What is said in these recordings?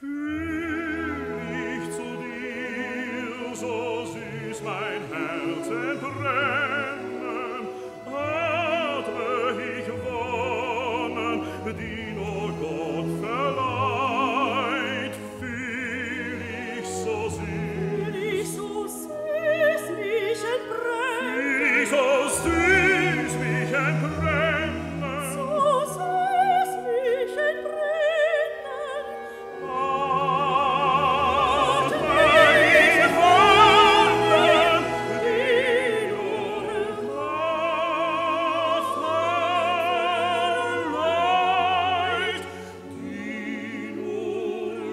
Fühl ich zu dir, so süß mein Herz entbrennen, atme ich Wonnen, die nur Gott verleiht. Fühl ich so süß mich entbrennen, fühl ich so süß mich entbrennen, so süß mich entbrennen. Atme ich Wonnen, die nur Gott verleiht, die nur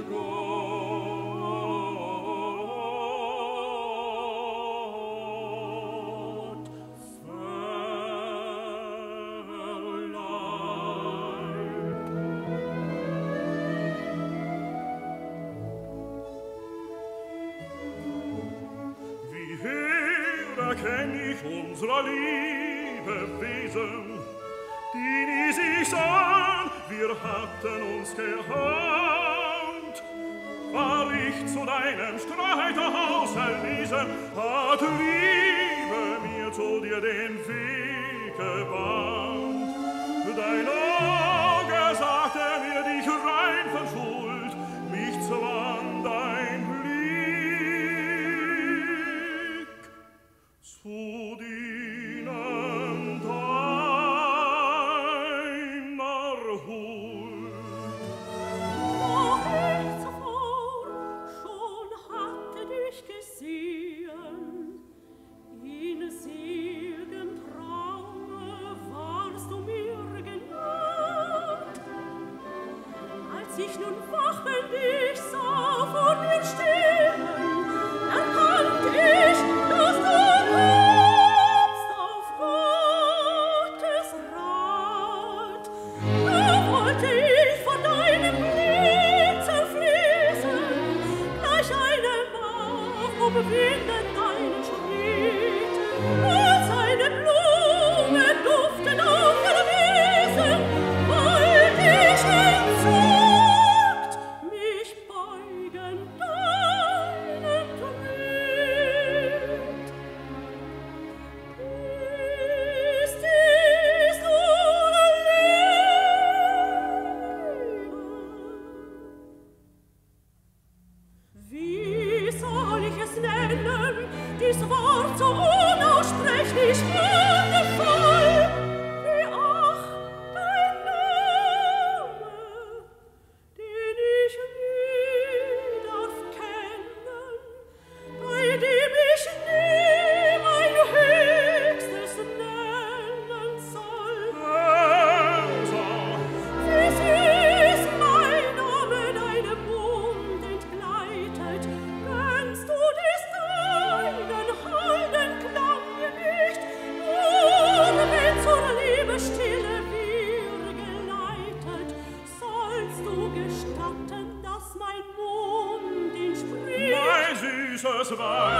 Gott Wie her erkenn ich unserer Liebe Wesen, die nie sich sahen, wir hatten uns geahnt. War ich zu deinem Streiterhaus erwiesen, hat Liebe mir zu dir den Weg gebahnt. Dein Auge sagte mir, dich rein von Schuld, mich zwang dein Blick zu dienen deiner Huld. Noch ich zuvor schon hatte dich gesehen, in seligem Traume warst du mir genannt. Als ich nun wachend dich sah vor mir stehen, erkannt ich, dass du kommst auf Gottes Rat. Da wollte ich von deinem Blick zerfließen, gleich einem Bach umwinden deinen Schritt. Als eine Blume duftend auf der Wiesen, wollt ich entzückt mich beugen deinem Tritt. Ist dies nur Leben? Wie soll ich es nennen, dies Wort so unaussprechlich wundervoll? Wie ach, dein Name, den ich nie darf kennen, bei dem ich nie mein Höchstes nennen soll. Wie süß mein Name deinem Mund entgleitet, gönnst du dies deinen holden Klang mir nicht, nur wenn zur Liebesstille wir geleitet, sollst du gestatten, dass mein Mund ihn spricht. Mein süßes Weib,